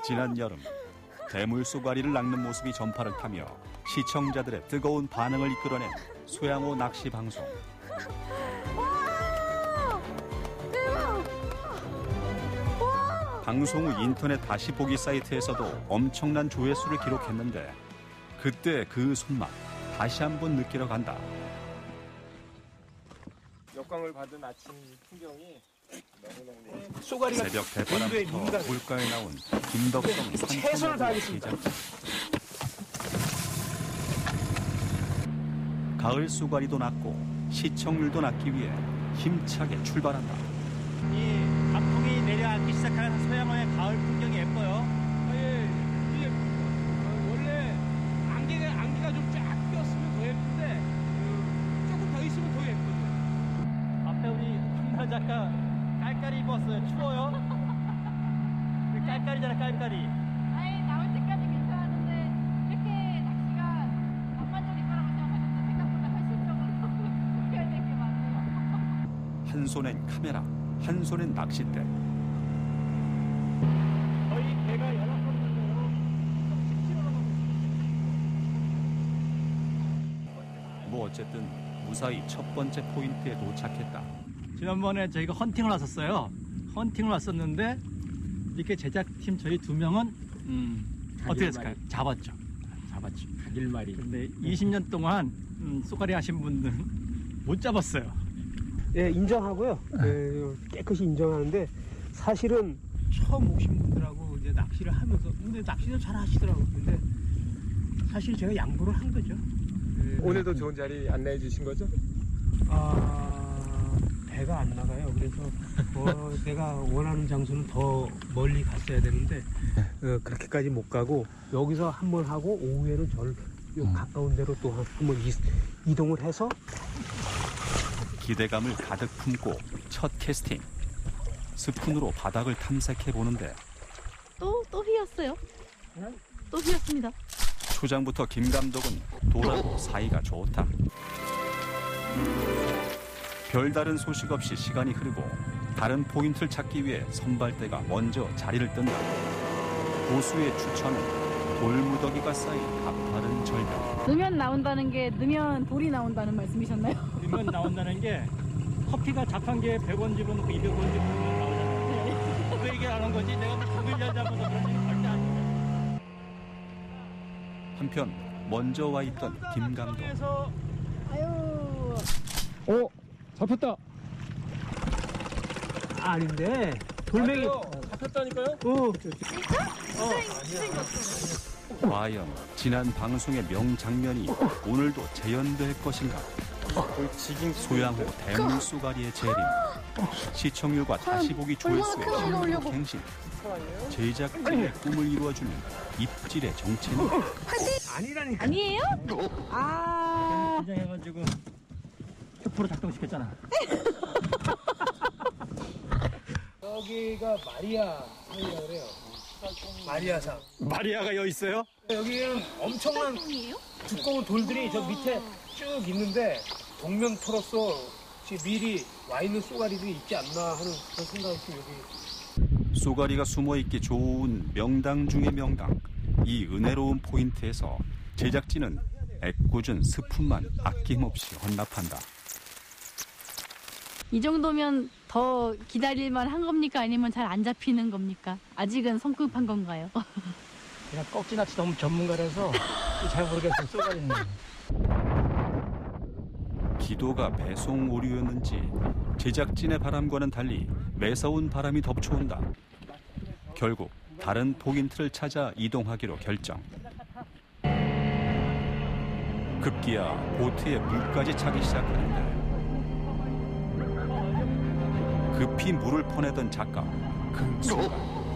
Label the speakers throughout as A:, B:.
A: 지난 여름 대물 쏘가리를 낚는 모습이 전파를 타며 시청자들의 뜨거운 반응을 이끌어낸 소양호 낚시 방송. 방송 후 인터넷 다시 보기 사이트에서도 엄청난 조회수를 기록했는데 그때 그 손맛 다시 한번 느끼러 간다.
B: 역광을 받은 아침 풍경이 너무너무
A: 쏘가리가 새벽 대바람부터 물가에 나온 김덕성
B: 최선을 다하겠습니다.
A: 가을 쏘가리도 낚고 시청률도 낚기 위해 힘차게 출발한다.
C: 이 단풍이 내려앉기 시작하는 소양호의 가을 풍경이 예뻐요.
D: 이게 원래 안개가 좀 쫙 꼈으면 더 예쁜데 조금 더 있으면 더 예쁘죠.
C: 앞에 우리 한나 작가 깔깔이 입었어요. 추워요? 깔깔이잖아, 깔깔이.
E: 아니, 나올 때까지 괜찮았는데 이렇게 낚시가 낭만적일 거라고 생각했는데 생각보다 현실적으로 해야 될 게 많네요.
A: 한 손엔 카메라, 한 손엔 낚싯대.
C: 저희 배가 연락하는데요.
A: 뭐 어쨌든 무사히 첫 번째 포인트에 도착했다.
C: 지난번에 저희가 헌팅을 왔었어요. 헌팅을 왔었는데 이렇게 제작팀 저희 2명은 어떻게 했을까요? 잡았죠.
B: 가길말이.
C: 근데 20년 동안 쏘가리 하신 분들은 못 잡았어요.
D: 예, 인정하고요. 깨끗이 인정하는데 사실은 처음 오신 분들하고 이제 낚시를 하면서 근데 낚시도 잘 하시더라고요. 근데 사실 제가 양보를 한 거죠.
B: 오늘도 좋은 자리 안내해 주신 거죠?
D: 배가 안 나가요. 그래서 내가 원하는 장소는 더 멀리 갔어야 되는데 그렇게까지 못 가고 여기서 한번 하고 오후에는 가까운 데로 또 한번 이동을 해서
A: 기대감을 가득 품고 첫 캐스팅. 스푼으로 바닥을 탐색해 보는데
E: 또 휘었어요. 또 휘었습니다.
A: 초장부터 김 감독은 돌하고 사이가 좋다. 별다른 소식 없이 시간이 흐르고 다른 포인트를 찾기 위해 선발대가 먼저 자리를 뜬다. 고수의 추천은 돌무더기가 쌓인 가파른 절벽.
E: 넣으면 나온다는 게 넣으면 돌이 나온다는 말씀이셨나요?
C: 넣으면 나온다는 게 커피가 자판기에 100원 집어넣고 200원 집어넣으면 나오잖아요. 왜 이게 안 온 거지? 내가 뭐 독일자 잡아서 그런 일이 절대 아니에요.
A: 한편 먼저 와 있던 김 감독.
E: 아유.
B: 잡혔다.
D: 아닌데 돌멩이
B: 잡혔다니까요?
A: 과연 지난 방송의 명장면이 오늘도 재현될 것인가? 소양호 대물 쏘가리의 재림, 시청률과 다시 보기 조회수의 신부갱신, 제작진의 꿈을 이루어주는 입질의 정체는
D: 아니라니까.
E: 아니에요?
C: 긴장해가지고 큐프로 작동시켰잖아.
D: 여기가 마리아 상이라고 그래요. 마리아상.
C: 마리아가 여기 있어요?
D: 여기는 엄청난 두꺼운 돌들이 저 밑에 쭉 있는데 동명토로서 지금 미리 와 있는 쏘가리들이 있지 않나 하는 그런 생각이 여기.
A: 쏘가리가 숨어있기 좋은 명당 중의 명당. 이 은혜로운 포인트에서 제작진은 애꿎은 스푼만 아낌없이 헌납한다.
E: 이 정도면 더 기다릴만 한 겁니까? 아니면 잘 안 잡히는 겁니까? 아직은 성급한 건가요?
C: 그냥 꺽지낚시 너무 전문가라서 잘 모르겠어요. 쏘가리는.
A: 기도가 배송 오류였는지 제작진의 바람과는 달리 매서운 바람이 덮쳐온다. 결국 다른 포인트를 찾아 이동하기로 결정. 급기야 보트에 물까지 차기 시작하는데 급히 물을 퍼내던 작가 그 순간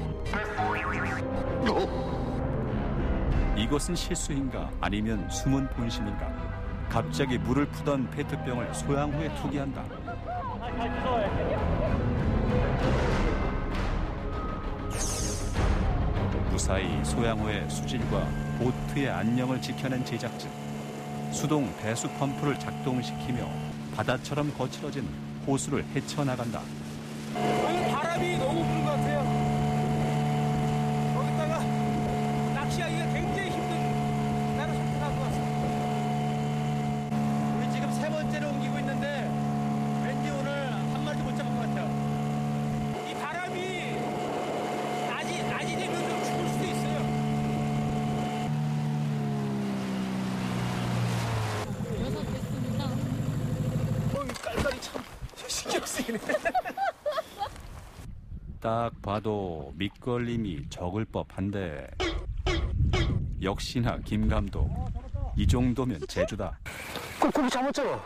A: 이것은 실수인가 아니면 숨은 본심인가? 갑자기 물을 푸던 페트병을 소양호에 투기한다. 무사히 소양호의 수질과 보트의 안녕을 지켜낸 제작진. 수동 배수 펌프를 작동시키며 바다처럼 거칠어진 호수를 헤쳐나간다.
B: 바람이 너무 부는 것 같아요. 거기다가
A: 딱 봐도 밑걸림이 적을 법한데 역시나 김 감독 이 정도면 제주다.
D: 고기 잡았잖아.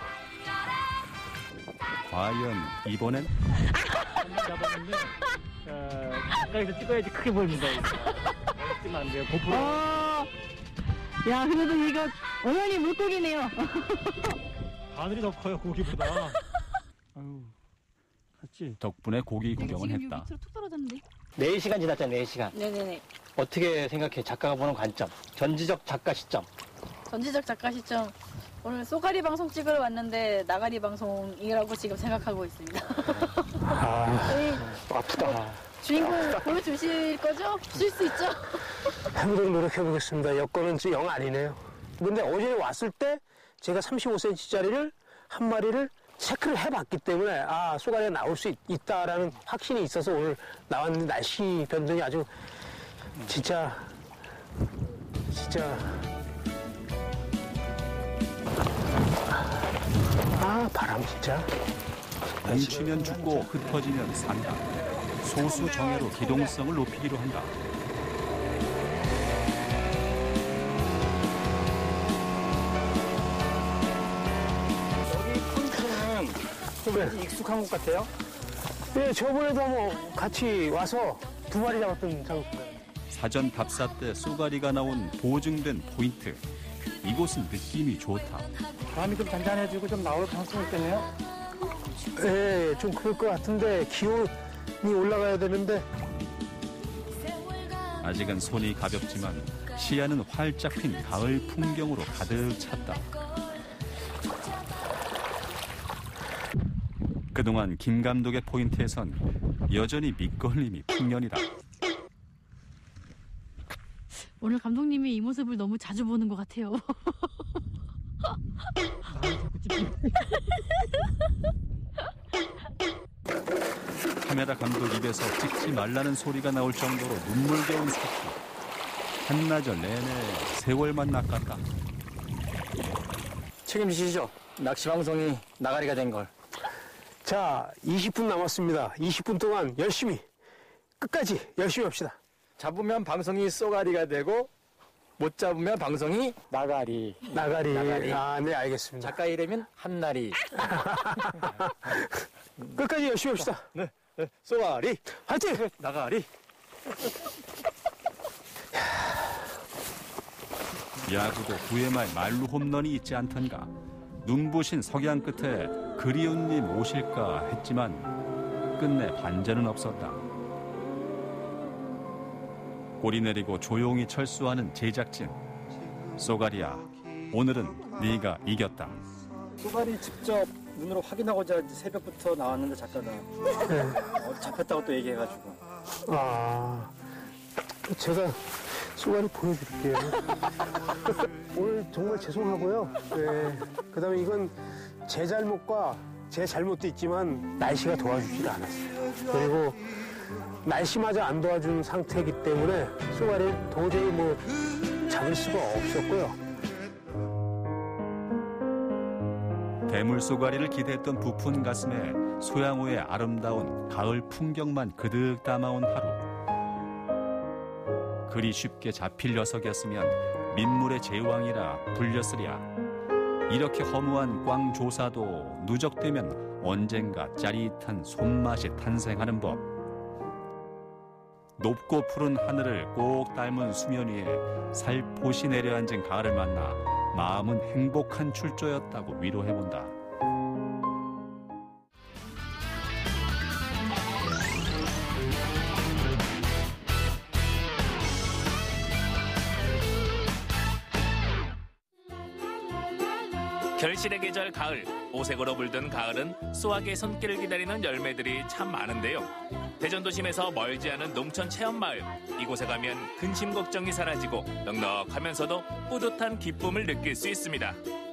A: 과연 이번엔
C: 잡았는데 가까이서 찍어야지 크게 보입니다. 찍으면 안 돼요. 고프로.
F: 야, 그래도 이거 어머니 물고기네요.
C: 하늘이 더 커요 고기보다. 아유, 같지.
A: 덕분에 고기 구경을
F: 지금
A: 했다.
F: 밑으로 툭 떨어졌는데.
G: 4시간 지났잖아, 4시간.
E: 네네네.
G: 어떻게 생각해? 작가가 보는 관점. 전지적 작가 시점.
E: 전지적 작가 시점. 오늘 쏘가리 방송 찍으러 왔는데 나가리 방송이라고 지금 생각하고 있습니다.
D: 아프다.
E: 주인공 보여주실 거죠? 쉴 수 있죠?
D: 해보도록 노력해보겠습니다. 여건은 영 아니네요. 근데 어제 왔을 때 제가 35cm짜리를 한 마리를 체크를 해봤기 때문에 쏘가리가 나올 수 있다라는 확신이 있어서 오늘 나왔는데 날씨 변동이 아주 진짜 바람 진짜.
A: 뭉치면 죽고 흩어지면 산다. 소수 정예로 기동성을 높이기로 한다.
G: 여기 포인트는 좀 익숙한 것 같아요.
D: 네, 저번에도 뭐 같이 와서 2마리 잡았던 장소입니다.
A: 사전 답사 때 쏘가리가 나온 보증된 포인트. 이곳은 느낌이 좋다.
G: 바람이 좀 잔잔해지고 좀 나올 가능성이 있겠네요.
D: 네, 좀 그럴 것 같은데 기온이 올라가야 되는데
A: 아직은 손이 가볍지만 시야는 활짝 핀 가을 풍경으로 가득 찼다. 그동안 김 감독의 포인트에선 여전히 밑걸림이 풍년이다.
F: 오늘 감독님이 이 모습을 너무 자주 보는 것 같아요.
A: 카메라 감독 입에서 찍지 말라는 소리가 나올 정도로 눈물겨운 사투. 한나절 내내 세월만 낚았다.
G: 책임지시죠? 낚시 방송이 나가리가 된 걸.
D: 자, 20분 남았습니다. 20분 동안 끝까지 열심히 합시다.
G: 잡으면 방송이 쏘가리가 되고 못 잡으면 방송이 나가리.
D: 나가리.
G: 나가리.
D: 네, 알겠습니다.
G: 작가 이름은 한나리.
D: 끝까지 열심히 합시다.
G: 네, 쏘가리.
D: 화이팅!
G: 나가리.
A: 야구도 9회 말 만루 홈런이 있지 않던가. 눈부신 석양 끝에 그리운 님 오실까 했지만 끝내 반전은 없었다. 꼬리 내리고 조용히 철수하는 제작진. 쏘가리야, 오늘은 네가 이겼다.
G: 쏘가리 직접 눈으로 확인하고자 새벽부터 나왔는데 작가가 잡혔다고 또 얘기해가지고.
D: 제가 쏘가리 보여드릴게요. 오늘 정말 죄송하고요. 네. 그 다음에 이건 제 잘못과 제 잘못도 있지만 날씨가 도와주질 않았어요. 그리고 날씨마저 안 도와준 상태이기 때문에 쏘가리를 도저히 잡을 수가 없었고요.
A: 대물 쏘가리를 기대했던 부푼 가슴에 소양호의 아름다운 가을 풍경만 그득 담아온 하루. 그리 쉽게 잡힐 녀석이었으면 민물의 제왕이라 불렸으랴. 이렇게 허무한 꽝조사도 누적되면 언젠가 짜릿한 손맛이 탄생하는 법. 높고 푸른 하늘을 꼭 닮은 수면 위에 살포시 내려앉은 가을을 만나 마음은 행복한 출조였다고 위로해본다.
H: 결실의 계절 가을, 오색으로 물든 가을은 수확의 손길을 기다리는 열매들이 참 많은데요. 대전 도심에서 멀지 않은 농촌 체험마을, 이곳에 가면 근심 걱정이 사라지고 넉넉하면서도 뿌듯한 기쁨을 느낄 수 있습니다.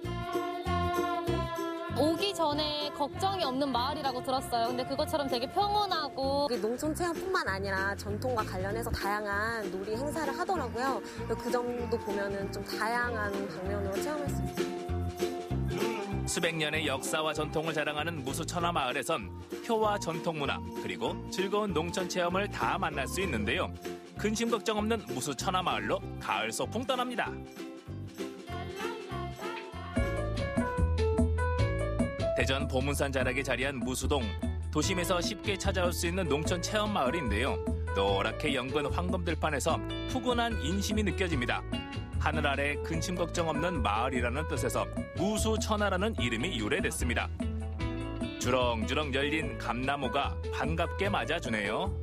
I: 오기 전에 걱정이 없는 마을이라고 들었어요. 근데 그것처럼 되게 평온하고
J: 농촌 체험뿐만 아니라 전통과 관련해서 다양한 놀이 행사를 하더라고요. 그 정도 보면은 좀 다양한 방면으로 체험할 수 있어요.
H: 수백 년의 역사와 전통을 자랑하는 무수천하마을에선 효와 전통문화 그리고 즐거운 농촌 체험을 다 만날 수 있는데요. 근심 걱정 없는 무수천하마을로 가을 소풍 떠납니다. 대전 보문산 자락에 자리한 무수동. 도심에서 쉽게 찾아올 수 있는 농촌 체험 마을인데요. 노랗게 연근 황금들판에서 푸근한 인심이 느껴집니다. 하늘 아래 근심 걱정 없는 마을이라는 뜻에서 무수천하라는 이름이 유래됐습니다. 주렁주렁 열린 감나무가 반갑게 맞아주네요.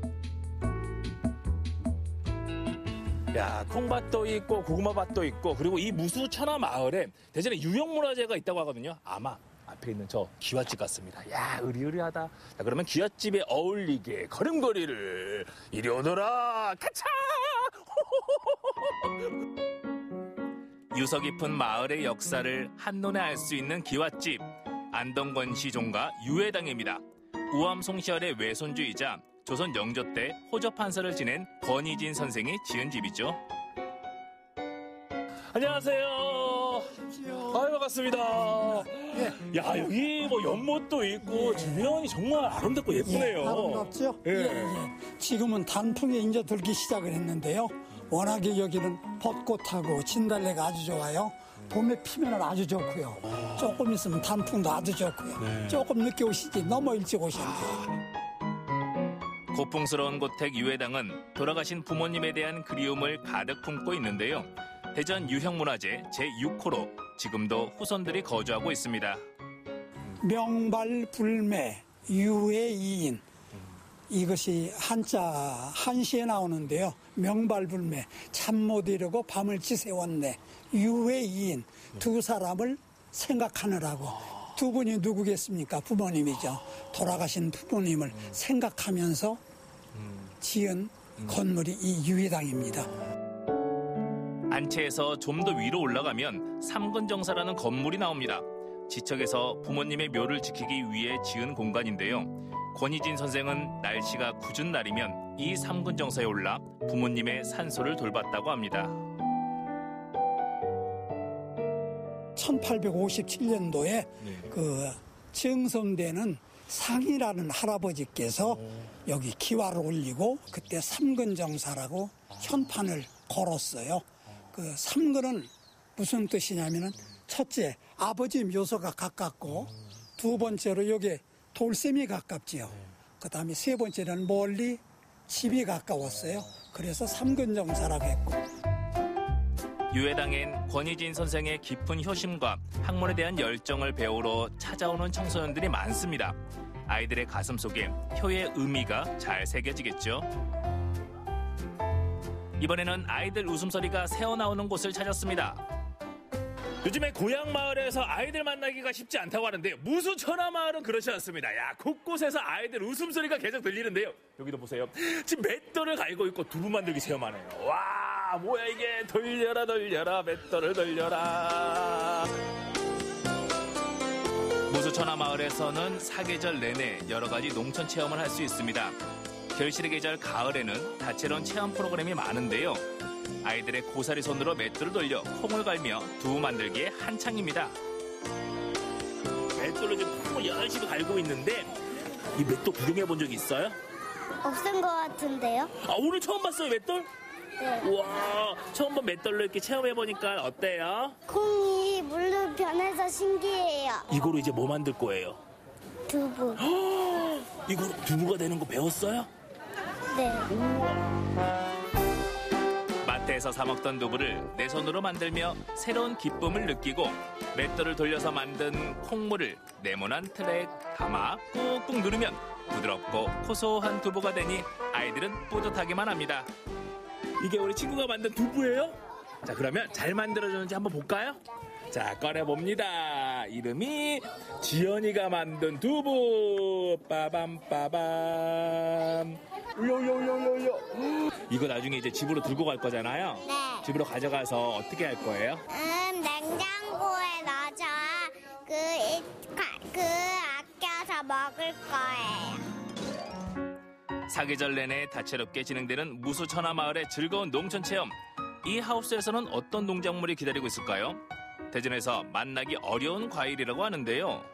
K: 야, 콩밭도 있고 고구마밭도 있고 그리고 이 무수천하 마을에 대전에 유형문화재가 있다고 하거든요. 아마 앞에 있는 저 기와집 같습니다. 야, 으리으리하다. 자, 그러면 기와집에 어울리게 걸음걸이를 이리 오너라 가차!
H: 유서 깊은 마을의 역사를 한눈에 알 수 있는 기와집. 안동권 시종가 유해당입니다. 우암송 시절의 외손주이자 조선 영조 때 호접판서를 지낸 권희진 선생이 지은 집이죠.
K: 안녕하세요. 아유, 반갑습니다. 야, 여기 뭐 연못도 있고 주변이 정말 아름답고 예쁘네요.
L: 아름답죠?
K: 예.
L: 지금은 단풍이 이제 들기 시작을 했는데요. 워낙에 여기는 벚꽃하고 진달래가 아주 좋아요. 봄에 피면 아주 좋고요. 조금 있으면 단풍도 아주 좋고요. 조금 늦게 오시지 너무 일찍 오셨네요.
H: 고풍스러운 고택 유해당은 돌아가신 부모님에 대한 그리움을 가득 품고 있는데요. 대전 유형문화재 제6호로 지금도 후손들이 거주하고 있습니다.
L: 명발불매 유해이인 이것이 한시에 나오는데요. 명발불매 잠 못 이루고 밤을 지새웠네. 유해이인 두 사람을 생각하느라고. 두 분이 누구겠습니까? 부모님이죠. 돌아가신 부모님을 생각하면서 지은 건물이 이 유해당입니다.
H: 안채에서 좀 더 위로 올라가면 삼근정사라는 건물이 나옵니다. 지척에서 부모님의 묘를 지키기 위해 지은 공간인데요. 권희진 선생은 날씨가 궂은 날이면 이 삼근정사에 올라 부모님의 산소를 돌봤다고 합니다.
L: 1857년도에 그 정성되는 상이라는 할아버지께서 여기 기와를 올리고 그때 삼근정사라고 현판을 걸었어요. 그 삼근은 무슨 뜻이냐면은 첫째 아버지 묘소가 가깝고 두 번째로 여기 돌샘이 가깝지요. 그다음에 세 번째는 멀리 집이 가까웠어요. 그래서 삼근정사라고 했고.
H: 유해당엔 권희진 선생의 깊은 효심과 학문에 대한 열정을 배우러 찾아오는 청소년들이 많습니다. 아이들의 가슴 속에 효의 의미가 잘 새겨지겠죠. 이번에는 아이들 웃음소리가 새어나오는 곳을 찾았습니다.
K: 요즘에 고향 마을에서 아이들 만나기가 쉽지 않다고 하는데요. 무수천하 마을은 그렇지 않습니다. 야, 곳곳에서 아이들 웃음소리가 계속 들리는데요. 여기도 보세요. 지금 맷돌을 갈고 있고 두부 만들기 체험하네요. 와, 뭐야 이게. 돌려라 돌려라 맷돌을 돌려라.
H: 무수천하 마을에서는 사계절 내내 여러 가지 농촌 체험을 할 수 있습니다. 결실의 계절 가을에는 다채로운 체험 프로그램이 많은데요. 아이들의 고사리 손으로 맷돌을 돌려 콩을 갈며 두부 만들기에 한창입니다.
K: 맷돌로 지금 콩을 열심히 갈고 있는데 이 맷돌 구경해 본 적 있어요?
M: 없은 것 같은데요?
K: 아, 오늘 처음 봤어요, 맷돌?
M: 네.
K: 우와, 처음 본 맷돌로 이렇게 체험해 보니까 어때요?
M: 콩이 물로 변해서 신기해요.
K: 이거로 이제 뭐 만들 거예요?
M: 두부.
K: 이거 두부가 되는 거 배웠어요?
M: 네.
H: 마트에서 사 먹던 두부를 내 손으로 만들며 새로운 기쁨을 느끼고 맷돌을 돌려서 만든 콩물을 네모난 틀에 담아 꾹꾹 누르면 부드럽고 고소한 두부가 되니 아이들은 뿌듯하기만 합니다.
K: 이게 우리 친구가 만든 두부예요? 자, 그러면 잘 만들어졌는지 한번 볼까요? 자, 꺼내봅니다. 이름이 지연이가 만든 두부. 빠밤빠밤. 울려. 이거 나중에 이제 집으로 들고 갈 거잖아요?
M: 네.
K: 집으로 가져가서 어떻게 할 거예요?
M: 냉장고에 넣어서 아껴서 먹을 거예요.
H: 사계절 내내 다채롭게 진행되는 무수천하 마을의 즐거운 농촌 체험. 이 하우스에서는 어떤 농작물이 기다리고 있을까요? 대전에서 만나기 어려운 과일이라고 하는데요.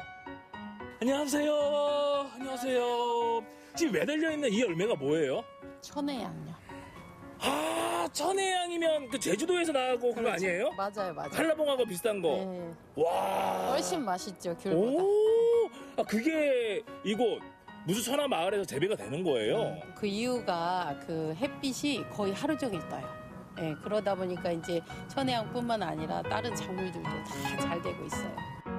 K: 안녕하세요. 안녕하세요. 지금 매달려 있는 이 열매가 뭐예요?
N: 천혜향요.
K: 아, 천혜향이면 그 제주도에서 나고 그거 아니에요?
N: 맞아요, 맞아요.
K: 한라봉하고 비슷한 거.
N: 네.
K: 와.
N: 훨씬 맛있죠, 귤보다.
K: 오, 아, 그게 이곳 무수천하 마을에서 재배가 되는 거예요?
N: 그 이유가 그 햇빛이 거의 하루 종일 떠요. 예, 그러다 보니까 이제 천혜향뿐만 아니라 다른 작물들도 다 잘 되고 있어요.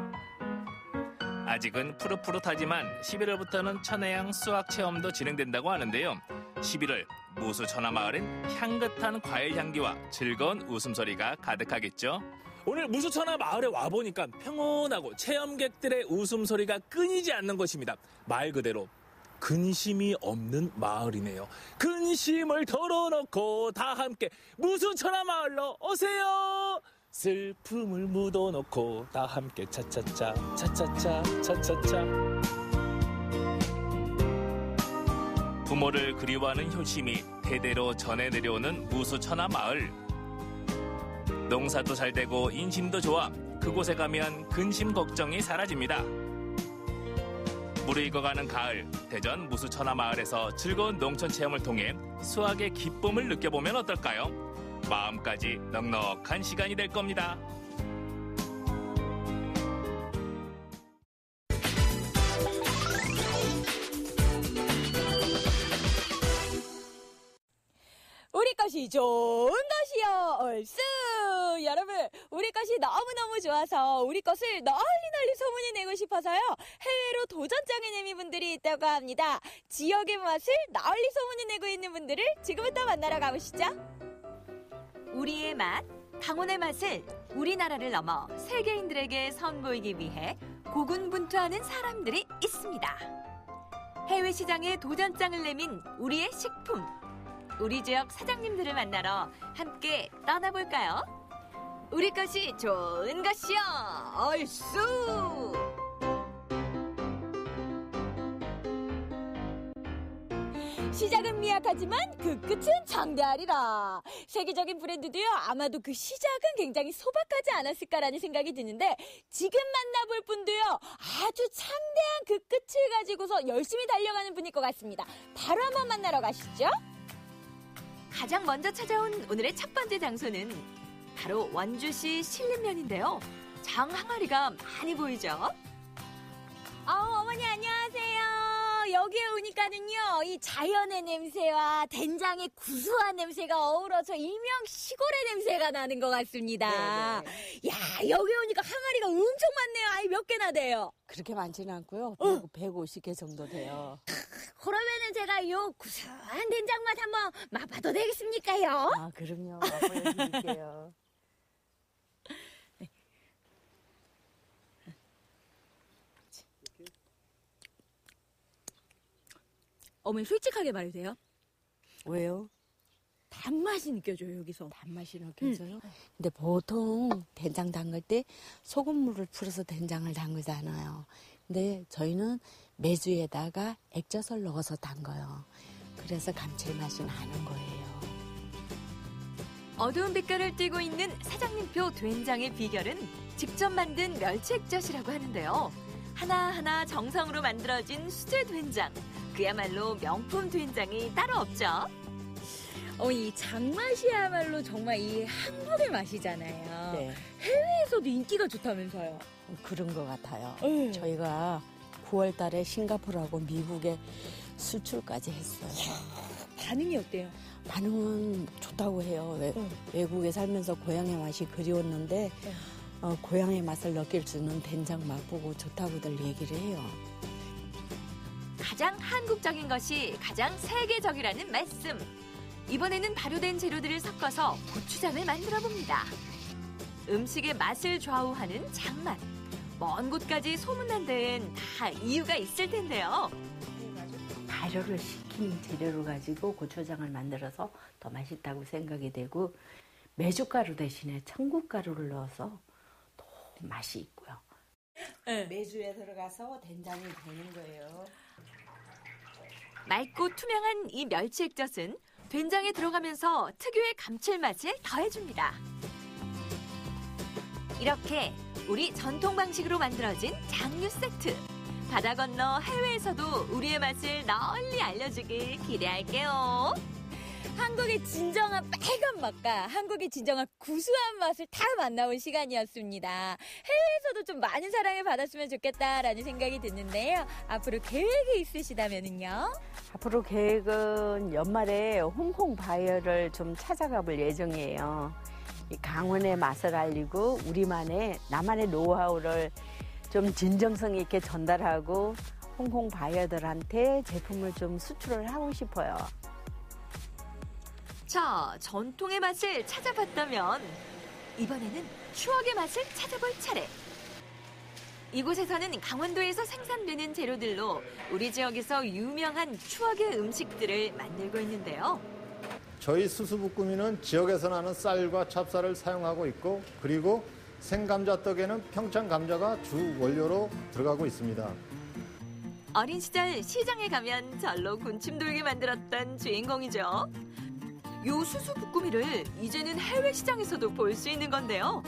H: 아직은 푸릇푸릇하지만 11월부터는 천혜향 수확 체험도 진행된다고 하는데요. 11월 무수천하 마을은 향긋한 과일 향기와 즐거운 웃음소리가 가득하겠죠.
K: 오늘 무수천하 마을에 와보니까 평온하고 체험객들의 웃음소리가 끊이지 않는 것입니다. 말 그대로 근심이 없는 마을이네요. 근심을 털어놓고 다 함께 무수천하 마을로 오세요. 슬픔을 묻어놓고 다 함께 차차차 차차차 차차차.
H: 부모를 그리워하는 효심이 대대로 전해 내려오는 무수천하 마을. 농사도 잘 되고 인심도 좋아 그곳에 가면 근심 걱정이 사라집니다. 무르익어가는 가을, 대전 무수천하 마을에서 즐거운 농촌 체험을 통해 수확의 기쁨을 느껴보면 어떨까요? 마음까지 넉넉한 시간이 될 겁니다.
O: 우리 것이 좋은 것이요 얼쑤. 여러분, 우리 것이 너무너무 좋아서 우리 것을 널리 소문이 내고 싶어서요, 해외로 도전장에 내민 분들이 있다고 합니다. 지역의 맛을 널리 소문이 내고 있는 분들을 지금부터 만나러 가보시죠. 우리의 맛, 강원의 맛을 우리나라를 넘어 세계인들에게 선보이기 위해 고군분투하는 사람들이 있습니다. 해외 시장에 도전장을 내민 우리의 식품, 우리 지역 사장님들을 만나러 함께 떠나볼까요? 우리 것이 좋은 것이요 얼쑤. 시작은 미약하지만 그 끝은 장대하리라. 세계적인 브랜드도요, 아마도 그 시작은 굉장히 소박하지 않았을까라는 생각이 드는데, 지금 만나볼 분도요, 아주 창대한 그 끝을 가지고서 열심히 달려가는 분일 것 같습니다. 바로 한번 만나러 가시죠. 가장 먼저 찾아온 오늘의 첫 번째 장소는 바로 원주시 신림면인데요. 장 항아리가 많이 보이죠? 어머니 안녕하세요. 여기에 오니까는요, 이 자연의 냄새와 된장의 구수한 냄새가 어우러져 일명 시골의 냄새가 나는 것 같습니다. 네네. 야, 여기 오니까 항아리가 엄청 많네요. 아이, 몇 개나 돼요?
P: 그렇게 많지는 않고요. 150개 정도 돼요.
O: 그러면은 제가 요 구수한 된장 맛 한번 맛봐도 되겠습니까요?
P: 아, 그럼요. 보여드릴게요.
O: 어머니 솔직하게 말해도 돼요?
P: 왜요?
O: 단맛이 느껴져요, 여기서.
P: 단맛이 느껴져요? 근데 보통 된장 담글 때 소금물을 풀어서 된장을 담그잖아요. 근데 저희는 메주에다가 액젓을 넣어서 담가요. 그래서 감칠맛이 나는 거예요.
O: 어두운 빛깔을 띠고 있는 사장님표 된장의 비결은 직접 만든 멸치 액젓이라고 하는데요. 하나하나 정성으로 만들어진 수제 된장. 그야말로 명품 된장이 따로 없죠. 이 장맛이야말로 정말 이 한국의 맛이잖아요.
P: 네.
O: 해외에서도 인기가 좋다면서요.
P: 그런 것 같아요. 저희가 9월 달에 싱가포르하고 미국에 수출까지 했어요.
O: 반응이 어때요?
P: 반응은 좋다고 해요. 외국에 살면서 고향의 맛이 그리웠는데 고향의 맛을 느낄 수 있는 된장 맛보고 좋다고들 얘기를 해요.
O: 가장 한국적인 것이 가장 세계적이라는 말씀. 이번에는 발효된 재료들을 섞어서 고추장을 만들어 봅니다. 음식의 맛을 좌우하는 장맛. 먼 곳까지 소문난 데엔 다 이유가 있을 텐데요.
P: 발효를 시킨 재료를 가지고 고추장을 만들어서 더 맛있다고 생각이 되고, 메주가루 대신에 청국가루를 넣어서 더 맛이 있고요. 메주에 들어가서 된장이 되는 거예요.
O: 맑고 투명한 이 멸치 액젓은 된장에 들어가면서 특유의 감칠맛을 더해줍니다. 이렇게 우리 전통 방식으로 만들어진 장류 세트. 바다 건너 해외에서도 우리의 맛을 널리 알려주길 기대할게요. 한국의 진정한 빨간 맛과 한국의 진정한 구수한 맛을 다 만나본 시간이었습니다. 해외에서도 좀 많은 사랑을 받았으면 좋겠다라는 생각이 드는데요. 앞으로 계획이 있으시다면요?
P: 앞으로 계획은 연말에 홍콩 바이어를 좀 찾아가 볼 예정이에요. 이 강원의 맛을 알리고 우리만의 나만의 노하우를 좀 진정성 있게 전달하고 홍콩 바이어들한테 제품을 좀 수출을 하고 싶어요.
O: 자, 전통의 맛을 찾아봤다면 이번에는 추억의 맛을 찾아볼 차례. 이곳에서는 강원도에서 생산되는 재료들로 우리 지역에서 유명한 추억의 음식들을 만들고 있는데요.
Q: 저희 수수부꾸미는 지역에서 나는 쌀과 찹쌀을 사용하고 있고 그리고 생감자떡에는 평창 감자가 주 원료로 들어가고 있습니다.
O: 어린 시절 시장에 가면 절로 군침 돌게 만들었던 주인공이죠. 요 수수부꾸미를 이제는 해외 시장에서도 볼 수 있는 건데요.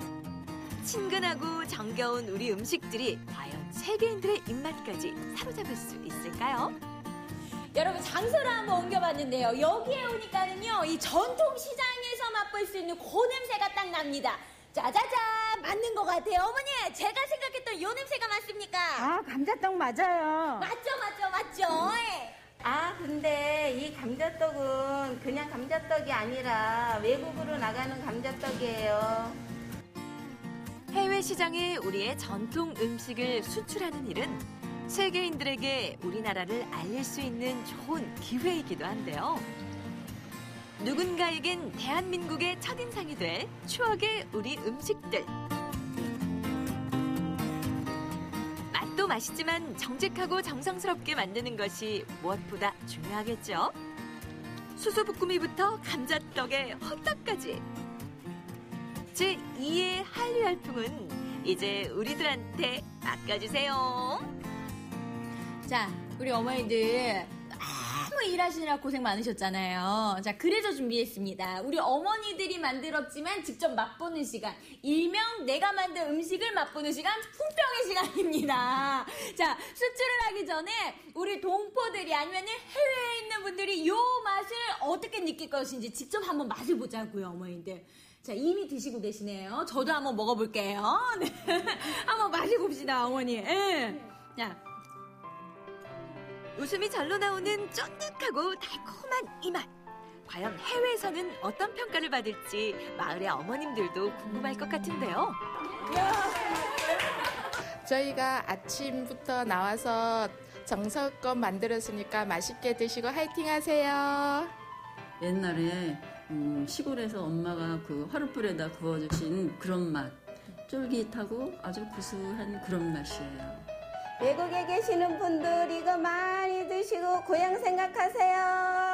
O: 친근하고 정겨운 우리 음식들이 과연 세계인들의 입맛까지 사로잡을 수 있을까요? 여러분 장소를 한번 옮겨봤는데요. 여기에 오니까는요, 이 전통 시장에서 맛볼 수 있는 그 냄새가 딱 납니다. 짜자잔, 맞는 것 같아요. 어머니, 제가 생각했던 요 냄새가 맞습니까?
R: 아, 감자떡 맞아요.
O: 맞죠.
R: 아, 근데 이 감자떡은 그냥 감자떡이 아니라 외국으로 나가는 감자떡이에요.
O: 해외 시장에 우리의 전통 음식을 수출하는 일은 세계인들에게 우리나라를 알릴 수 있는 좋은 기회이기도 한데요. 누군가에겐 대한민국의 첫인상이 될 추억의 우리 음식들. 맛도 맛있지만 정직하고 정성스럽게 만드는 것이 무엇보다 중요하겠죠. 수수부꾸미부터 감자떡에 호떡까지. 제2의 한류 열풍은 이제 우리들한테 맡겨주세요. 자, 우리 어머니들 너무 일하시느라 고생 많으셨잖아요. 자, 그래서 준비했습니다. 우리 어머니들이 만들었지만 직접 맛보는 시간. 일명 내가 만든 음식을 맛보는 시간, 품평의 시간입니다. 자, 수출을 하기 전에 우리 동포들이 아니면 해외에 있는 분들이 요 맛을 어떻게 느낄 것인지 직접 한번 맛을 보자고요, 어머니들. 자, 이미 드시고 계시네요. 저도 한번 먹어볼게요. 네. 한번 마셔봅시다, 어머니. 네. 자. 웃음이 절로 나오는 쫀득하고 달콤한 이 맛. 과연 해외에서는 어떤 평가를 받을지 마을의 어머님들도 궁금할 것 같은데요.
S: 저희가 아침부터 나와서 정성껏 만들었으니까 맛있게 드시고 화이팅 하세요.
T: 옛날에 시골에서 엄마가 그 화룻불에다 구워주신 그런 맛. 쫄깃하고 아주 구수한 그런 맛이에요.
R: 외국에 계시는 분들 이거 많이 드시고 고향 생각하세요.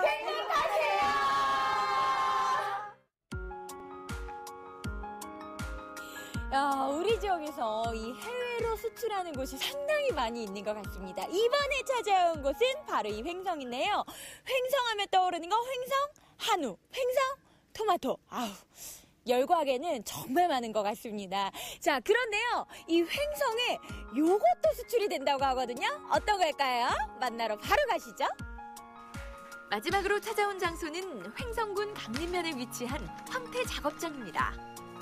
O: 야, 우리 지역에서 이 해외로 수출하는 곳이 상당히 많이 있는 것 같습니다. 이번에 찾아온 곳은 바로 이 횡성인데요. 횡성하면 떠오르는 거 횡성, 한우, 횡성, 토마토. 아우, 열과계는 정말 많은 것 같습니다. 자, 그런데요, 이 횡성에 요것도 수출이 된다고 하거든요. 어떤 걸까요? 만나러 바로 가시죠. 마지막으로 찾아온 장소는 횡성군 강림면에 위치한 황태 작업장입니다.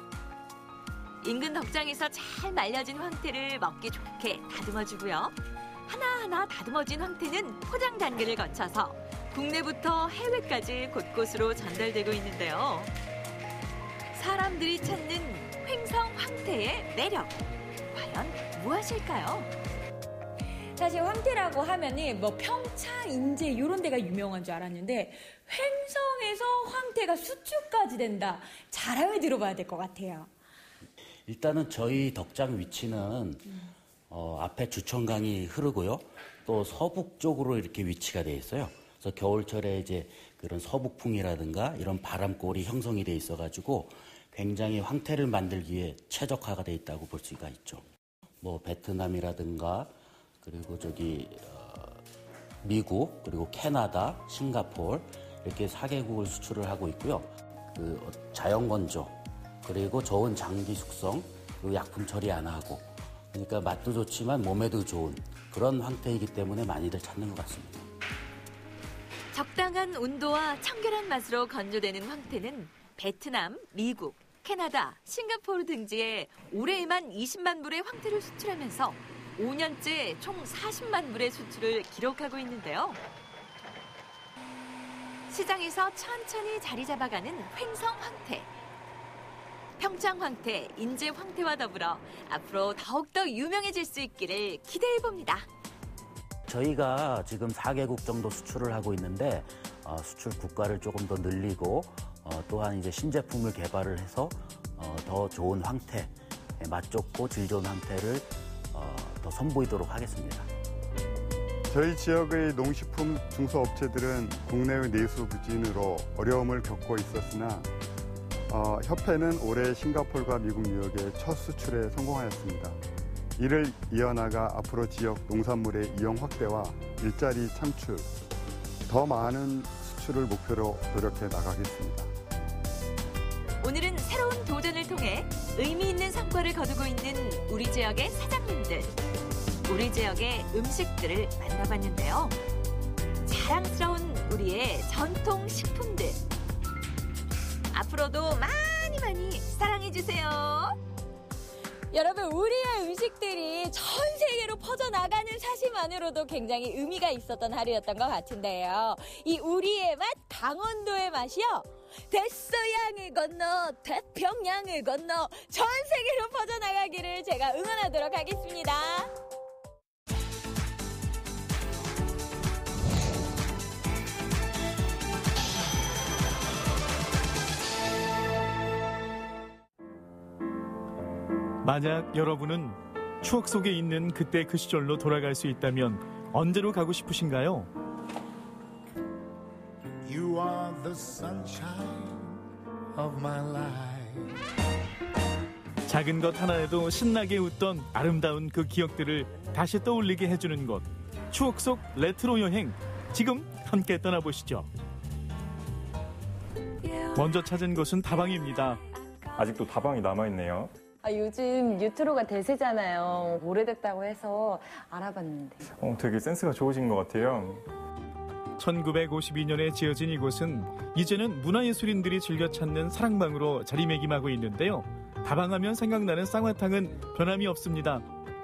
O: 인근 덕장에서 잘 말려진 황태를 먹기 좋게 다듬어주고요. 하나하나 다듬어진 황태는 포장 단계를 거쳐서 국내부터 해외까지 곳곳으로 전달되고 있는데요. 사람들이 찾는 횡성 황태의 매력, 과연 무엇일까요? 사실 황태라고 하면은 뭐 평창, 인제 이런 데가 유명한 줄 알았는데 횡성에서 황태가 수출까지 된다. 자랑을 들어봐야 될 것 같아요.
U: 일단은 저희 덕장 위치는 앞에 주천강이 흐르고요. 또 서북 쪽으로 이렇게 위치가 되어 있어요. 그래서 겨울철에 이제 그런 서북풍이라든가 이런 바람골이 형성이 돼 있어가지고 굉장히 황태를 만들기에 최적화가 돼 있다고 볼 수가 있죠. 뭐 베트남이라든가 그리고 미국 그리고 캐나다, 싱가포르 이렇게 4개국을 수출을 하고 있고요. 그 자연 건조 그리고 저온 장기 숙성 그리고 약품 처리 안 하고 그러니까 맛도 좋지만 몸에도 좋은 그런 황태이기 때문에 많이들 찾는 것 같습니다.
O: 적당한 온도와 청결한 맛으로 건조되는 황태는 베트남, 미국, 캐나다, 싱가포르 등지에 올해에만 20만 불의 황태를 수출하면서 5년째 총 40만 불의 수출을 기록하고 있는데요. 시장에서 천천히 자리 잡아가는 횡성 황태. 평창 황태, 인제 황태와 더불어 앞으로 더욱더 유명해질 수 있기를 기대해봅니다.
U: 저희가 지금 4개국 정도 수출을 하고 있는데 수출 국가를 조금 더 늘리고 또한 이제 신제품을 개발을 해서 더 좋은 황태, 맛 좋고 질 좋은 황태를 더 선보이도록 하겠습니다.
B: 저희 지역의 농식품 중소업체들은 국내의 내수 부진으로 어려움을 겪고 있었으나 협회는 올해 싱가포르와 미국, 뉴욕에 첫 수출에 성공하였습니다. 이를 이어나가 앞으로 지역 농산물의 이용 확대와 일자리 창출, 더 많은 수출을 목표로 노력해 나가겠습니다.
O: 오늘은 새로운 도전을 통해 의미 있는 성과를 거두고 있는 우리 지역의 사장님들, 우리 지역의 음식들을 만나봤는데요. 자랑스러운 우리의 전통 식품들. 앞으로도 많이 사랑해주세요. 여러분, 우리의 음식들이 전 세계로 퍼져나가는 사실만으로도 굉장히 의미가 있었던 하루였던 것 같은데요. 이 우리의 맛, 강원도의 맛이요. 대서양을 건너 태평양을 건너 전 세계로 퍼져나가기를 제가 응원하도록 하겠습니다.
V: 만약 여러분은 추억 속에 있는 그때 그 시절로 돌아갈 수 있다면 언제로 가고 싶으신가요?
W: You are the sunshine of my life.
V: 작은 것 하나에도 신나게 웃던 아름다운 그 기억들을 다시 떠올리게 해주는 곳. 추억 속 레트로 여행. 지금 함께 떠나보시죠. 먼저 찾은 곳은 다방입니다.
X: 아직도 다방이 남아있네요.
Y: 요즘 뉴트로가 대세잖아요. 오래됐다고 해서 알아봤는데.
X: 되게 센스가 좋으신 것 같아요.
V: 1952년에 지어진 이곳은 이제는 문화예술인들이 즐겨 찾는 사랑방으로 자리매김하고 있는데요. 다방하면 생각나는 쌍화탕은 변함이 없습니다.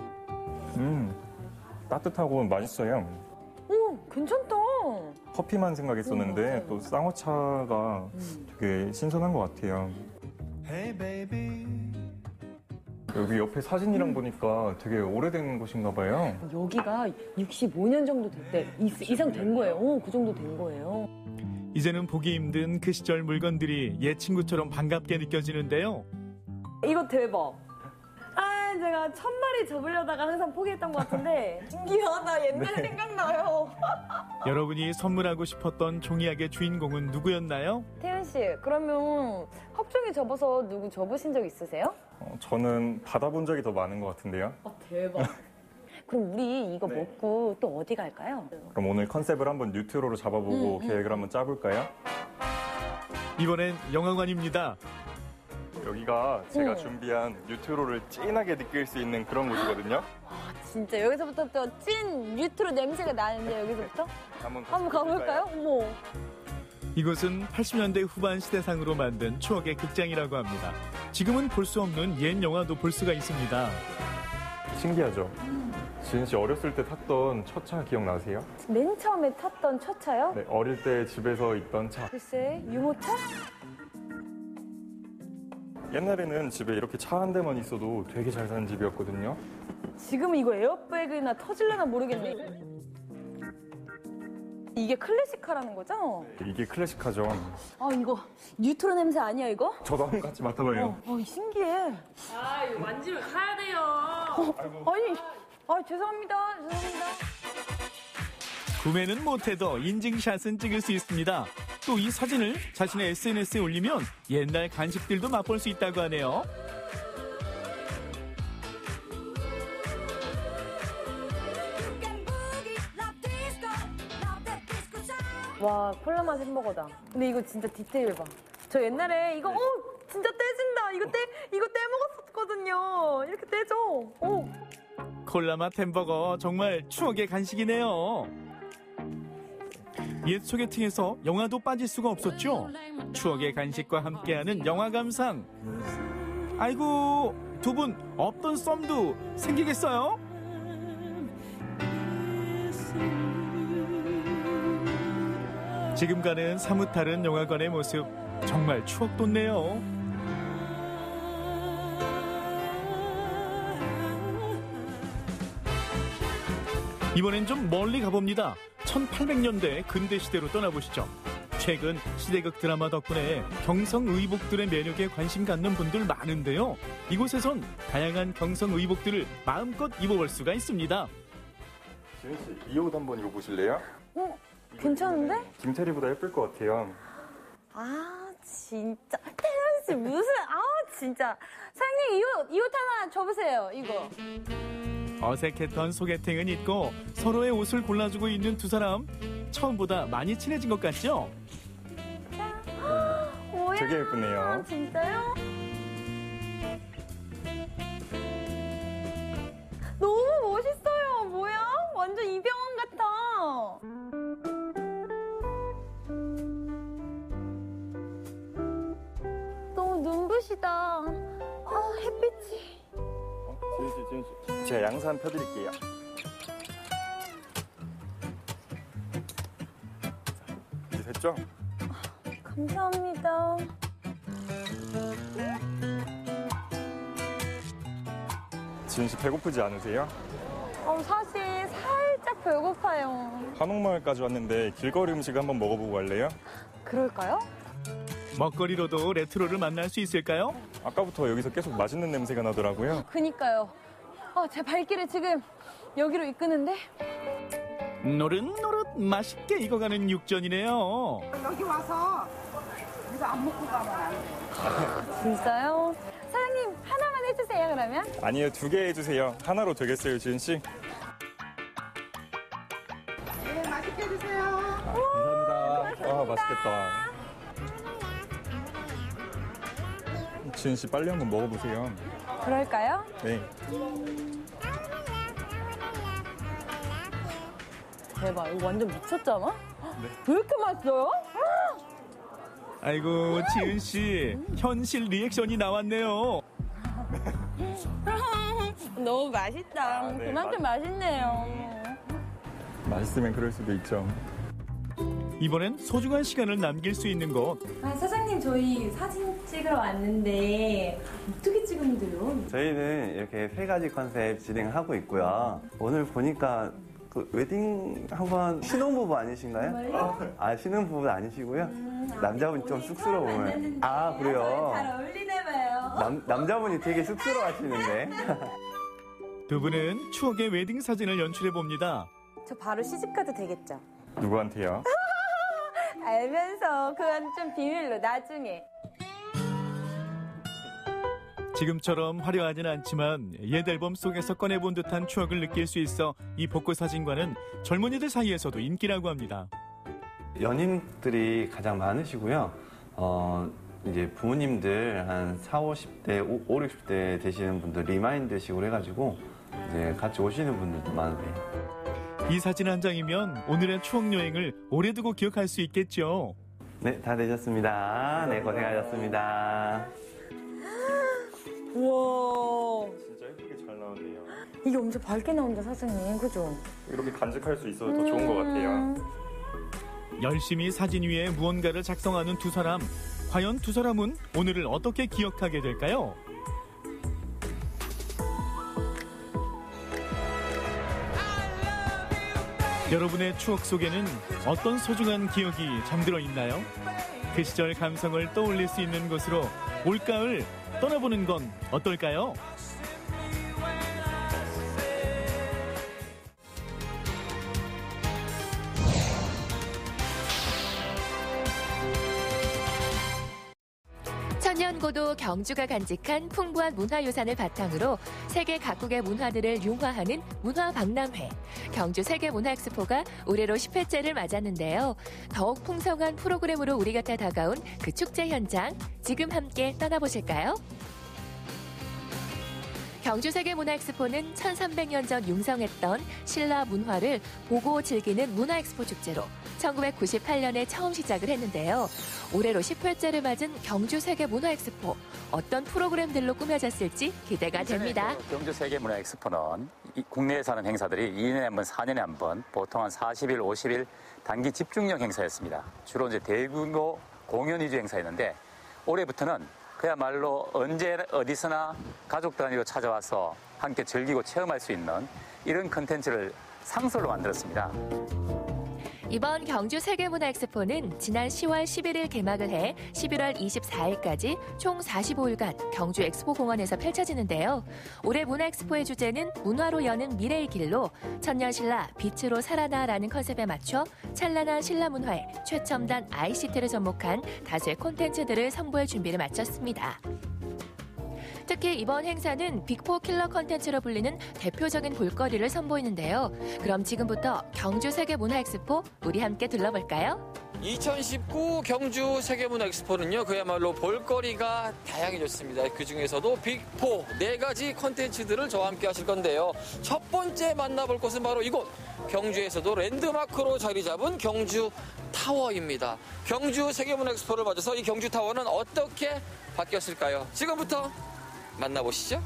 X: 따뜻하고 맛있어요.
Y: 오, 괜찮다.
X: 커피만 생각했었는데 또 쌍화차가 되게 신선한 것 같아요.
W: Hey baby.
X: 여기 옆에 사진이랑 보니까 되게 오래된 곳인가 봐요.
Y: 여기가 65년 정도 됐대. 이상 된 거예요. 그 정도 된 거예요.
V: 이제는 보기 힘든 그 시절 물건들이 옛 친구처럼 반갑게 느껴지는데요.
Y: 이거 대박. 제가 1000마리 접으려다가 항상 포기했던 것 같은데 신기하다. 옛날 생각나요.
V: 여러분이 선물하고 싶었던 종이학의 주인공은 누구였나요?
Y: 태윤 씨, 그러면 합종이 접어서 누구 접으신 적 있으세요?
X: 저는 받아본 적이 더 많은 것 같은데요.
Y: 대박. 그럼 우리 이거 먹고 또 어디 갈까요?
X: 그럼 오늘 컨셉을 한번 뉴트로로 잡아보고 계획을 한번 짜볼까요?
V: 이번엔 영화관입니다.
X: 여기가 제가 준비한 뉴트로를 진하게 느낄 수 있는 그런 곳이거든요.
Y: 진짜 여기서부터 또 찐 뉴트로 냄새가 나는데 여기서부터? 한번 가볼까요? 어머.
V: 이곳은 80년대 후반 시대상으로 만든 추억의 극장이라고 합니다. 지금은 볼 수 없는 옛 영화도 볼 수가 있습니다.
X: 신기하죠? 지은 씨 어렸을 때 탔던 첫 차 기억나세요?
Y: 맨 처음에 탔던 첫 차요?
X: 네, 어릴 때 집에서 있던 차.
Y: 글쎄, 유모차?
X: 옛날에는 집에 이렇게 차 한 대만 있어도 되게 잘 사는 집이었거든요.
Y: 지금은 이거 에어백이나 터질려나 모르겠네. 이게 클래식카라는 거죠?
X: 이게 클래식카죠.
Y: 이거 뉴트로 냄새 아니야, 이거?
X: 저도 한번 같이 맡아봐요.
Y: 신기해.
E: 이거 만지면 가야 돼요.
Y: 죄송합니다.
V: 구매는 못해도 인증샷은 찍을 수 있습니다. 또 이 사진을 자신의 SNS에 올리면 옛날 간식들도 맛볼 수 있다고 하네요.
Y: 와, 콜라 맛 햄버거다. 근데 이거 진짜 디테일 봐. 저 옛날에 이거 진짜 떼진다. 이거 떼먹었었거든요. 이렇게 떼죠. 오.
V: 콜라맛 햄버거 정말 추억의 간식이네요. 옛 소개팅에서 영화도 빠질 수가 없었죠. 추억의 간식과 함께하는 영화 감상. 아이고, 두 분 없던 썸도 생기겠어요? 지금과는 사뭇 다른 영화관의 모습, 정말 추억 돋네요. 이번엔 좀 멀리 가봅니다. 1800년대 근대 시대로 떠나보시죠. 최근 시대극 드라마 덕분에 경성의복들의 매력에 관심 갖는 분들 많은데요. 이곳에선 다양한 경성의복들을 마음껏 입어볼 수가 있습니다.
X: 지은 씨, 이 옷 한번 입어보실래요?
Y: 괜찮은데?
X: 김태리보다 예쁠 것 같아요.
Y: 아, 진짜. 태연 씨, 무슨, 진짜. 사장님, 이 옷 하나 줘보세요, 이거.
V: 어색했던 소개팅은 잊고 서로의 옷을 골라주고 있는 두 사람. 처음보다 많이 친해진 것 같죠?
Y: 뭐야?
X: 되게 예쁘네요.
Y: 진짜요? 너무 멋있어요. 뭐야? 완전 이병헌 같아. 너무 눈부시다. 햇빛이.
X: 지은 씨. 제가 양산 펴드릴게요. 이제 됐죠?
Y: 감사합니다.
X: 지은 씨 배고프지 않으세요?
Y: 사실 살짝 배고파요.
X: 한옥마을까지 왔는데 길거리 음식 한번 먹어보고 갈래요?
Y: 그럴까요?
V: 먹거리로도 레트로를 만날 수 있을까요?
X: 아까부터 여기서 계속 맛있는 냄새가 나더라고요.
Y: 그니까요. 제 발길을 지금 여기로 이끄는데.
V: 노릇노릇 맛있게 익어가는 육전이네요.
A: 여기 와서 이거 안 먹고 가면 안 돼.
Y: 진짜요? 사장님 하나만 해주세요 그러면.
X: 아니요, 2개 해주세요. 하나로 되겠어요, 지은 씨?
A: 네, 맛있게 드세요.
X: 감사합니다. 맛있겠다. 지은 씨 빨리 한번 먹어보세요.
Y: 그럴까요?
X: 네.
Y: 대박, 이거 완전 미쳤잖아?
X: 네.
Y: 왜 이렇게 맛있어요?
V: 아이고, 지은 씨 현실 리액션이 나왔네요.
Y: 너무 맛있다.
X: 네,
Y: 그만큼 맛있네요.
X: 맛있으면 그럴 수도 있죠.
V: 이번엔 소중한 시간을 남길 수 있는 곳.
Y: 사장님 저희 사진 찍으러 왔는데 어떻게 찍으면 돼요?
C: 저희는 이렇게 3가지 컨셉 진행하고 있고요. 오늘 보니까 그 웨딩 한번 신혼부부 아니신가요? 신혼부부 아니시고요. 남자분이 좀 쑥스러워요. 그래요?
Y: 잘 어울리나 봐요.
C: 남자분이 되게 쑥스러워하시는데.
V: 두 분은 추억의 웨딩 사진을 연출해 봅니다.
Y: 저 바로 시집가도 되겠죠?
X: 누구한테요?
Y: 알면서 그건 좀 비밀로 나중에.
V: 지금처럼 화려하진 않지만 옛 앨범 속에서 꺼내본 듯한 추억을 느낄 수 있어 이 벚꽃 사진관은 젊은이들 사이에서도 인기라고 합니다.
C: 연인들이 가장 많으시고요. 이제 부모님들 한 40, 50대, 50, 60대 되시는 분들 리마인드식으로 해가지고 이제 같이 오시는 분들도 많으세요.
V: 이 사진 한 장이면 오늘의 추억 여행을 오래 두고 기억할 수 있겠죠.
C: 네, 다 되셨습니다. 네, 고생하셨습니다.
Y: 우와.
X: 진짜 예쁘게 잘 나오네요.
Y: 이게 엄청 밝게 나온다, 사장님. 그죠?
X: 이렇게 간직할 수 있어서 더 좋은 것 같아요.
V: 열심히 사진 위에 무언가를 작성하는 두 사람. 과연 두 사람은 오늘을 어떻게 기억하게 될까요? 여러분의 추억 속에는 어떤 소중한 기억이 잠들어 있나요? 그 시절 감성을 떠올릴 수 있는 곳으로 올가을 떠나보는 건 어떨까요?
D: 천년고도 경주가 간직한 풍부한 문화유산을 바탕으로 세계 각국의 문화들을 융화하는 문화박람회. 경주 세계문화엑스포가 올해로 10회째를 맞았는데요. 더욱 풍성한 프로그램으로 우리 곁에 다가온 그 축제 현장, 지금 함께 떠나보실까요? 경주 세계문화엑스포는 1300년 전 융성했던 신라 문화를 보고 즐기는 문화엑스포 축제로 1998년에 처음 시작을 했는데요. 올해로 10회째를 맞은 경주 세계문화엑스포. 어떤 프로그램들로 꾸며졌을지 기대가 됩니다.
F: 경주 세계문화엑스포는 국내에서 하는 행사들이 2년에 한 번, 4년에 한 번, 보통 한 40일, 50일 단기 집중력 행사였습니다. 주로 이제 대규모 공연 위주 행사였는데 올해부터는 그야말로 언제 어디서나 가족 단위로 찾아와서 함께 즐기고 체험할 수 있는 이런 컨텐츠를 상설로 만들었습니다.
D: 이번 경주 세계문화엑스포는 지난 10월 11일 개막을 해 11월 24일까지 총 45일간 경주 엑스포공원에서 펼쳐지는데요. 올해 문화엑스포의 주제는 문화로 여는 미래의 길로 천년신라 빛으로 살아나라는 컨셉에 맞춰 찬란한 신라 문화에 최첨단 ICT를 접목한 다수의 콘텐츠들을 선보일 준비를 마쳤습니다. 특히 이번 행사는 빅4 킬러 컨텐츠로 불리는 대표적인 볼거리를 선보이는데요. 그럼 지금부터 경주 세계문화엑스포 우리 함께 둘러볼까요?
G: 2019 경주 세계문화엑스포는요, 그야말로 볼거리가 다양해졌습니다. 그중에서도 빅4 4가지 컨텐츠들을 저와 함께 하실 건데요. 첫 번째 만나볼 곳은 바로 이곳, 경주에서도 랜드마크로 자리 잡은 경주 타워입니다. 경주 세계문화엑스포를 맞아서 이 경주 타워는 어떻게 바뀌었을까요? 지금부터 만나보시죠.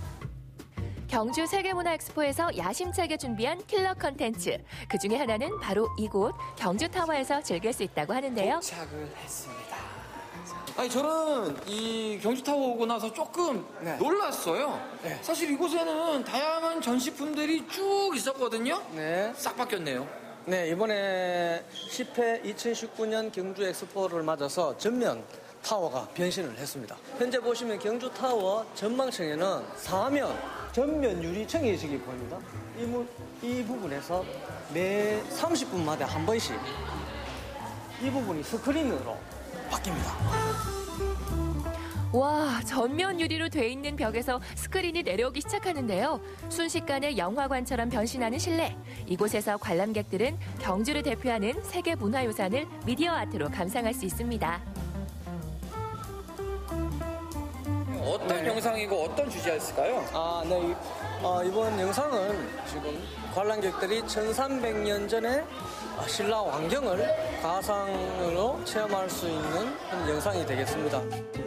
D: 경주 세계문화엑스포에서 야심차게 준비한 킬러 컨텐츠. 그중에 하나는 바로 이곳 경주타워에서 즐길 수 있다고 하는데요.
G: 도착을 했습니다. 아니, 저는 이 경주타워 오고 나서 조금 놀랐어요. 사실 이곳에는 다양한 전시품들이 쭉 있었거든요. 싹 바뀌었네요.
I: 네, 이번에 10회 2019년 경주 엑스포를 맞아서 전면 타워가 변신을 했습니다. 현재 보시면 경주 타워 전망층에는 사면 전면 유리창이 지금 보입니다. 이 부분에서 매 30분마다 한 번씩 이 부분이 스크린으로 바뀝니다.
D: 와, 전면 유리로 돼 있는 벽에서 스크린이 내려오기 시작하는데요. 순식간에 영화관처럼 변신하는 실내. 이곳에서 관람객들은 경주를 대표하는 세계 문화유산을 미디어 아트로 감상할 수 있습니다.
G: 어떤 영상이고 어떤 주제였을까요?
I: 이번 영상은 지금 관람객들이 1300년 전에 신라 왕경을 가상으로 체험할 수 있는 영상이 되겠습니다.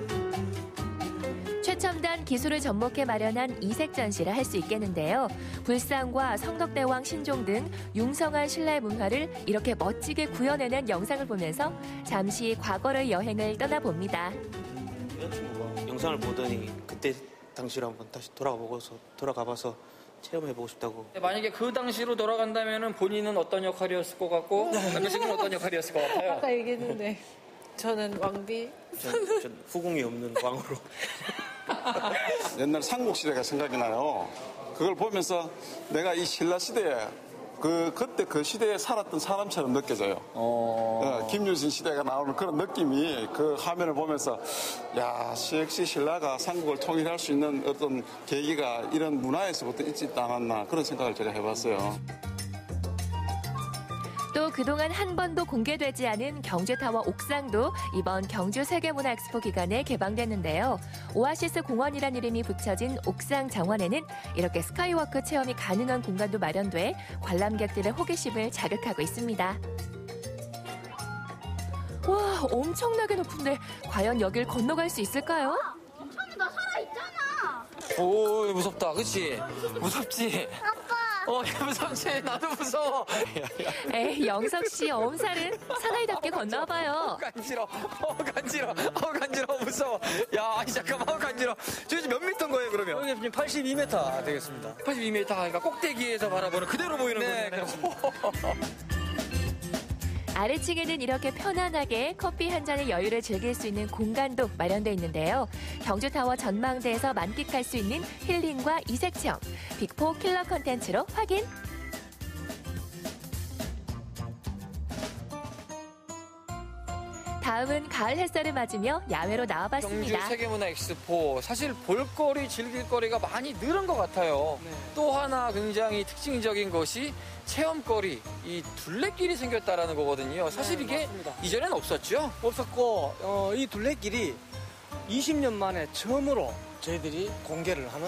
D: 최첨단 기술을 접목해 마련한 이색 전시를 할 수 있겠는데요. 불상과 성덕대왕 신종 등 융성한 신라의 문화를 이렇게 멋지게 구현해낸 영상을 보면서 잠시 과거의 여행을 떠나봅니다.
J: 여자친구가 영상을 보더니 그때 당시를 한번 다시 돌아가봐서 체험해보고 싶다고.
G: 만약에 그 당시로 돌아간다면 본인은 어떤 역할이었을 것 같고 남자친구는 어떤 역할이었을 것 같아요?
T: 아까 얘기했는데 저는 왕비.
J: 전 후궁이 없는 왕으로.
Z: 옛날 삼국시대가 생각이 나요. 그걸 보면서 내가 이 신라 시대에 그때 그 시대에 살았던 사람처럼 느껴져요. 김유신 시대가 나오는 그런 느낌이 그 화면을 보면서 야, 역시 신라가 삼국을 통일할 수 있는 어떤 계기가 이런 문화에서부터 있지 않았나 그런 생각을 제가 해봤어요.
D: 또 그동안 한 번도 공개되지 않은 경주타워 옥상도 이번 경주 세계문화엑스포 기간에 개방됐는데요. 오아시스 공원이란 이름이 붙여진 옥상 정원에는 이렇게 스카이워크 체험이 가능한 공간도 마련돼 관람객들의 호기심을 자극하고 있습니다. 와, 엄청나게 높은데 과연 여길 건너갈 수 있을까요?
E: 천이 나 살아있잖아.
G: 오, 무섭다, 그치? 무섭지?
E: 아빠.
G: 무섭지? 나도 무서워.
D: 에이, 영석 씨 엄살은 사나이답게 건너봐요.
G: 간지러, 간지러, 무서워. 야, 아니 잠깐만, 간지러. 저기 지금 몇 미터인 거예요, 그러면?
I: 여기 지금 82m 되겠습니다.
G: 82m, 그러니까 꼭대기에서 바라보는 그대로 보이는 거네요.
D: 아래층에는 이렇게 편안하게 커피 한 잔의 여유를 즐길 수 있는 공간도 마련되어 있는데요. 경주타워 전망대에서 만끽할 수 있는 힐링과 이색 체험, 빅4 킬러 컨텐츠로 확인! 다음은 가을 햇살을 맞으며 야외로 나와봤습니다.
G: 경주 세계문화 엑스포 사실 볼거리, 즐길거리가 많이 늘은 것 같아요. 또 하나 굉장히 특징적인 것이 체험거리, 이 둘레길이 생겼다라는 거거든요. 사실 이게
I: 맞습니다.
G: 이전에는 없었죠?
I: 없었고 이 둘레길이 20년 만에 처음으로 저희들이 공개를 하는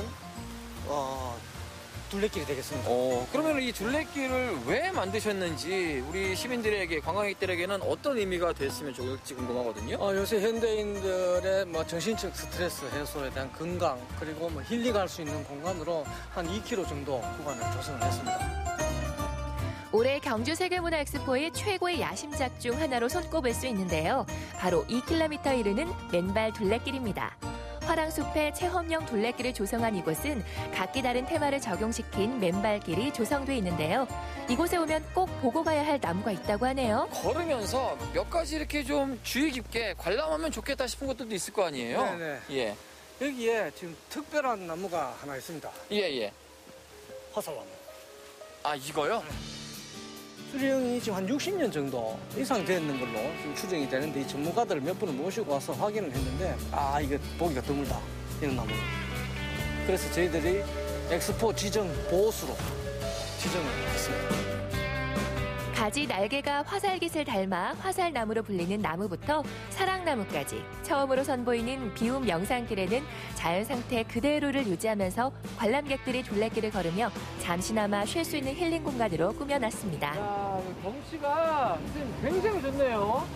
I: 둘레길이 되겠습니다.
G: 그러면 이 둘레길을 왜 만드셨는지 우리 시민들에게, 관광객들에게는 어떤 의미가 됐으면 좋을지 궁금하거든요.
I: 요새 현대인들의 정신적 스트레스 해소에 대한 건강 그리고 힐링할 수 있는 공간으로 한 2km 정도 구간을 조성을 했습니다.
D: 올해 경주 세계문화 엑스포의 최고의 야심작 중 하나로 손꼽을 수 있는데요. 바로 2km 이르는 맨발 둘레길입니다. 화랑숲에 체험형 둘레길을 조성한 이곳은 각기 다른 테마를 적용시킨 맨발길이 조성돼 있는데요. 이곳에 오면 꼭 보고 가야 할 나무가 있다고 하네요.
G: 걸으면서 몇 가지 이렇게 좀 주의 깊게 관람하면 좋겠다 싶은 것들도 있을 거 아니에요?
I: 네네.
G: 예.
I: 여기에 지금 특별한 나무가 하나 있습니다.
G: 예.
I: 화살나무.
G: 아, 이거요?
I: 수령이 지금 한 60년 정도 이상 됐는 걸로 지금 추정이 되는데 이 전문가들을 몇 분을 모시고 와서 확인을 했는데 이거 보기가 드물다 이런 나무는. 그래서 저희들이 엑스포 지정 보호수로 지정을 했습니다.
D: 가지 날개가 화살깃을 닮아 화살나무로 불리는 나무부터 사랑나무까지 처음으로 선보이는 비움 명산길에는 자연 상태 그대로를 유지하면서 관람객들이 둘레길을 걸으며 잠시나마 쉴 수 있는 힐링 공간으로 꾸며놨습니다.
G: 경치가 굉장히 좋네요.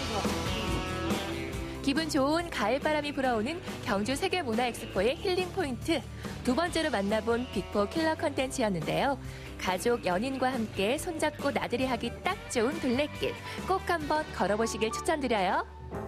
D: 기분 좋은 가을바람이 불어오는 경주 세계문화엑스포의 힐링 포인트. 두 번째로 만나본 빅4 킬러 컨텐츠였는데요. 가족, 연인과 함께 손잡고 나들이 하기 딱 좋은 둘레길. 꼭 한번 걸어보시길 추천드려요.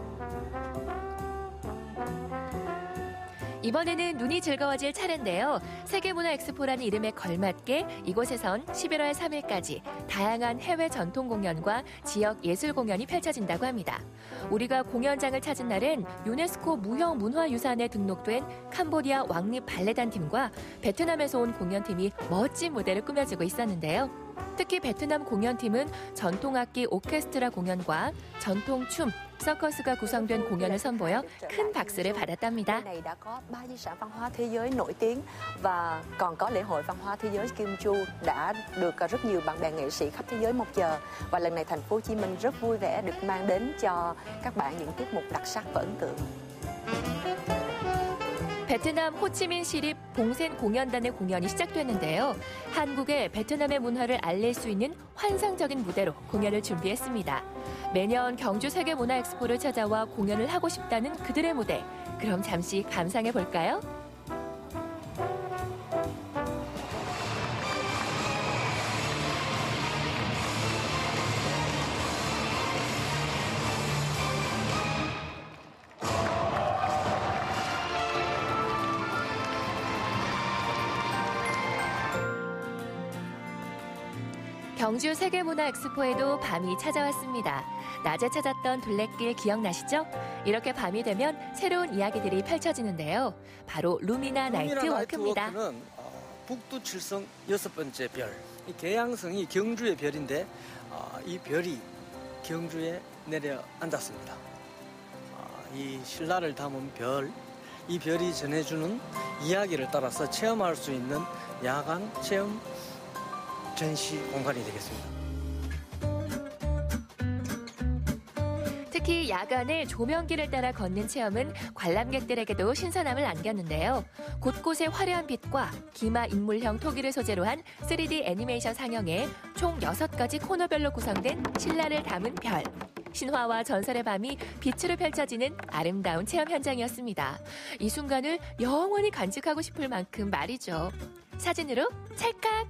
D: 이번에는 눈이 즐거워질 차례인데요. 세계문화엑스포라는 이름에 걸맞게 이곳에선 11월 3일까지 다양한 해외 전통 공연과 지역 예술 공연이 펼쳐진다고 합니다. 우리가 공연장을 찾은 날엔 유네스코 무형문화유산에 등록된 캄보디아 왕립 발레단 팀과 베트남에서 온 공연팀이 멋진 무대를 꾸며주고 있었는데요. 특히 베트남 공연팀은 전통악기 오케스트라 공연과 전통춤, 서커스가 구성된 공연을 선보여 큰 박수를 받았답니다.
H: này đã có 3 di sản văn hóa thế giới nổi tiếng và còn có lễ hội văn hóa thế giới Kim Chu đã được rất nhiều bạn bè nghệ sĩ khắp thế giới mong chờ. Và lần này thành phố Hồ Chí Minh rất vui vẻ được mang đến cho các bạn những tiết mục đặc sắc và ấn tượng.
D: 베트남 호치민 시립 봉센 공연단의 공연이 시작됐는데요. 한국의 베트남의 문화를 알릴 수 있는 환상적인 무대로 공연을 준비했습니다. 매년 경주 세계문화엑스포를 찾아와 공연을 하고 싶다는 그들의 무대. 그럼 잠시 감상해 볼까요? 경주 세계문화엑스포에도 밤이 찾아왔습니다. 낮에 찾았던 둘레길 기억나시죠? 이렇게 밤이 되면 새로운 이야기들이 펼쳐지는데요. 바로 루미나 나이트 워크입니다.
I: 나이트워크는 북두 칠성 6번째 별. 이 계양성이 경주의 별인데 이 별이 경주에 내려앉았습니다. 이 신라를 담은 별, 이 별이 전해주는 이야기를 따라서 체험할 수 있는 야간 체험 전시 공간이 되겠습니다.
D: 특히 야간에 조명길을 따라 걷는 체험은 관람객들에게도 신선함을 안겼는데요. 곳곳에 화려한 빛과 기마 인물형 토기를 소재로 한 3D 애니메이션 상영에 총 6가지 코너별로 구성된 신라를 담은 별. 신화와 전설의 밤이 빛으로 펼쳐지는 아름다운 체험 현장이었습니다. 이 순간을 영원히 간직하고 싶을 만큼 말이죠. 사진으로 찰칵!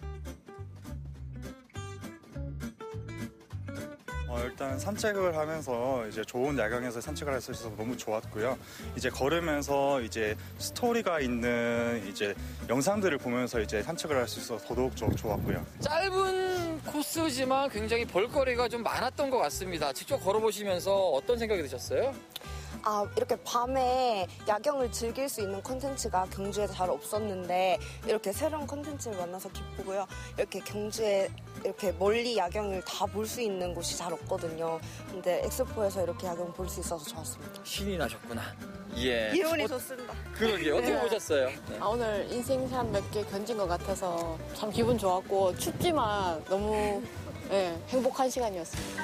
K: 일단 산책을 하면서 이제 좋은 야경에서 산책을 할 수 있어서 너무 좋았고요. 이제 걸으면서 이제 스토리가 있는 이제 영상들을 보면서 이제 산책을 할 수 있어서 더더욱 좋았고요.
G: 짧은 코스지만 굉장히 볼거리가 좀 많았던 것 같습니다. 직접 걸어보시면서 어떤 생각이 드셨어요?
L: 이렇게 밤에 야경을 즐길 수 있는 콘텐츠가 경주에 잘 없었는데 이렇게 새로운 콘텐츠를 만나서 기쁘고요. 이렇게 경주에 이렇게 멀리 야경을 다 볼 수 있는 곳이 잘 없거든요. 근데 엑스포에서 이렇게 야경 볼 수 있어서 좋았습니다.
G: 신이 나셨구나. 예.
L: 기분이 좋습니다.
G: 그러게요. 어떻게
Y: 네.
G: 보셨어요?
T: 오늘 인생샷 몇 개 견진 것 같아서 참 기분 좋았고 춥지만 너무 행복한 시간이었습니다.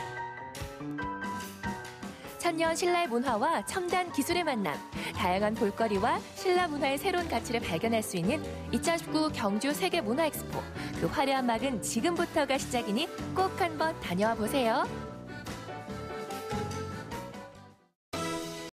D: 천년 신라의 문화와 첨단 기술의 만남, 다양한 볼거리와 신라 문화의 새로운 가치를 발견할 수 있는 2019 경주 세계문화엑스포. 그 화려한 막은 지금부터가 시작이니 꼭 한번 다녀와 보세요.